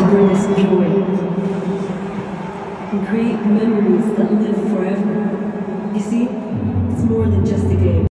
discover this joy and create memories that live forever. You see, it's more than just a game.